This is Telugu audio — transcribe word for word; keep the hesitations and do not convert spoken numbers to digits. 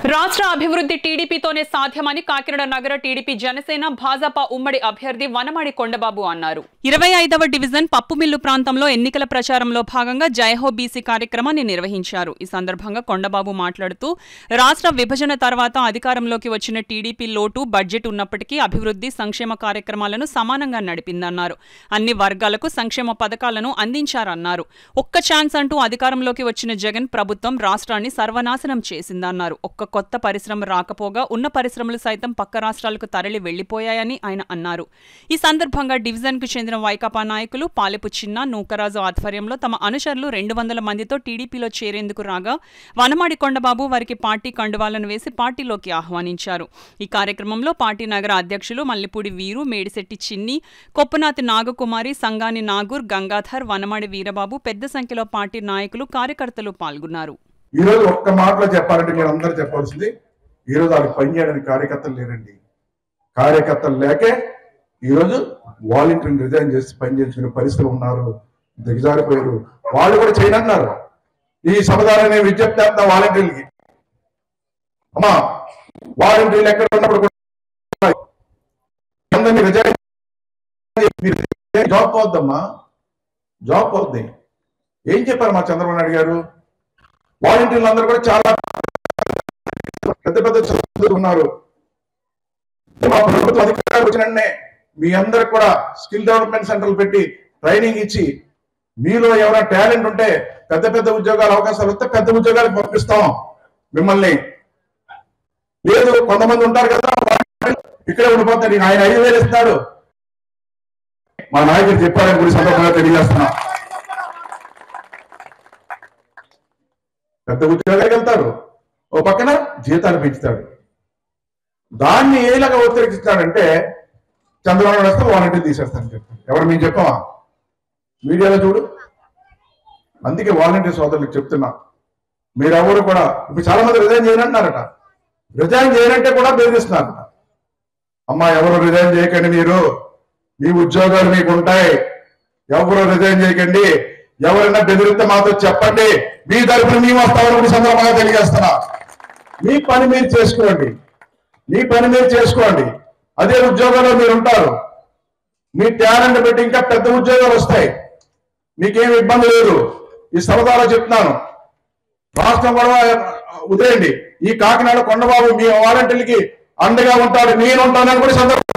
రాష్ట్ర అభివృద్ధి టీడీపీతోనే సాధ్యమని కాకినాడ నగర టీడీపీ జనసేన భాజపా ఉమ్మడి అభ్యర్థి వనమాడి కొండబాబు అన్నారు. ఇరవై ఐదవ డివిజన్ పప్పుమిల్లు ప్రాంతంలో ఎన్నికల ప్రచారంలో భాగంగా జయహో బీసీ కార్యక్రమాన్ని నిర్వహించారు. ఈ సందర్భంగా కొండబాబు మాట్లాడుతూ రాష్ట్ర విభజన తర్వాత అధికారంలోకి వచ్చిన టీడీపీ లోటు బడ్జెట్ ఉన్నప్పటికీ అభివృద్ధి సంక్షేమ కార్యక్రమాలను సమానంగా నడిపిందన్నారు. అన్ని వర్గాలకు సంక్షేమ పథకాలను అందించారన్నారు. ఒక్క ఛాన్స్ అంటూ అధికారంలోకి వచ్చిన జగన్ ప్రభుత్వం రాష్ట్రాన్ని సర్వనాశనం చేసిందన్నారు. ఒక్క కొత్త పరిశ్రమ రాకపోగా ఉన్న పరిశ్రమలు సైతం పక్క రాష్ట్రాలకు తరలి వెళ్లిపోయాయని ఆయన అన్నారు. ఈ సందర్భంగా డివిజన్ కు చెందిన వైకాపా నాయకులు పాలెపు చిన్న నూకరాజు ఆధ్వర్యంలో తమ అనుచరులు రెండు వందల మందితో టీడీపీలో చేరేందుకు రాగా వనమాడి కొండబాబు వారికి పార్టీ కండువాలను వేసి పార్టీలోకి ఆహ్వానించారు. ఈ కార్యక్రమంలో పార్టీ నగర అధ్యక్షులు మల్లిపూడి వీరు, మేడిశెట్టి చిన్ని, కొప్పనాతి నాగకుమారి, సంగాని నాగూర్, గంగాధర్, వనమాడి వీరబాబు పెద్ద సంఖ్యలో పార్టీ నాయకులు కార్యకర్తలు పాల్గొన్నారు. ఈ రోజు ఒక్క మాటలో చెప్పాలంటే మీరు అందరూ చెప్పాల్సింది, ఈ రోజు వాళ్ళకి పనిచేయడానికి కార్యకర్తలు లేరండి. కార్యకర్తలు లేకే ఈరోజు వాలంటీర్ని రిజైన్ చేసి పనిచేసుకునే పరిస్థితులు ఉన్నారు, దిగజారిపోయారు. వాళ్ళు కూడా చేయనన్నారు. ఈ సమాధానం విజ్ఞప్తి చేస్తా వాలంటీర్లకి, అమ్మా వాలంటీర్లు ఎక్కడ ఉన్నప్పుడు అందరినీ రిజైన్ జాబ్ పోద్దమ్మా, జాబ్ పోద్ది. ఏం చెప్పారు మా చంద్రబాబు నాయుడు గారు? వాలంటీర్లు అందరూ కూడా చాలా పెద్ద పెద్ద చదువులు ఉన్నారు. మా ప్రభుత్వం అధికారులు వచ్చిన మీ అందరికి కూడా స్కిల్ డెవలప్మెంట్ సెంటర్లు పెట్టి ట్రైనింగ్ ఇచ్చి మీలో ఎవరైనా టాలెంట్ ఉంటే పెద్ద పెద్ద ఉద్యోగాలు అవకాశాలు వస్తే పెద్ద ఉద్యోగాలకు పంపిస్తాం మిమ్మల్ని. లేదు కొంతమంది ఉంటారు కదా ఇక్కడే ఉండిపోతాడు, ఆయన ఐదు వేలు ఇస్తాడు. మా నాయకుడు చెప్పారని గురి సందర్భంగా తెలియజేస్తున్నా. పెద్ద ఉద్యోగాలకు వెళ్తారు, ఓ పక్కన జీతాలు పెంచుతాడు. దాన్ని ఏలాగా వ్యతిరేకిస్తాడంటే చంద్రబాబు నాయుడు వస్తే వాలంటీర్ తీసేస్తాను చెప్తాను. ఎవరు మేము చెప్పామా? మీడియాలో చూడు. అందుకే వాలంటీర్ సోదరులకు చెప్తున్నా, మీరెవరు కూడా ఇప్పుడు చాలా మంది రిజైన్ చేయనంటున్నారట. రిజైన్ చేయనంటే కూడా బెదిరిస్తున్నారట. అమ్మా ఎవరు రిజైన్ చేయకండి, మీరు మీ ఉద్యోగాలు మీకు ఉంటాయి, ఎవరు రిజైన్ చేయకండి. ఎవరైనా బెదిరిస్తే మాతో చెప్పండి, మీ తరపున మేము వస్తామని సందర్భంగా తెలియజేస్తున్నా. మీ పని మీరు చేసుకోండి, మీ పని మీరు చేసుకోండి. అదే ఉద్యోగంలో మీరు ఉంటారు, మీ టాలెంట్ పెట్టి ఇంకా పెద్ద ఉద్యోగాలు వస్తాయి, మీకేం ఇబ్బంది లేదు. ఈ సరదాలో చెప్తున్నాను, రాష్ట్రం కూడా ఉదయండి. ఈ కాకినాడ కొండబాబు మీ వాలంటీర్లకి అండగా ఉంటాడు, నేను ఉంటానని కూడా సందర్భం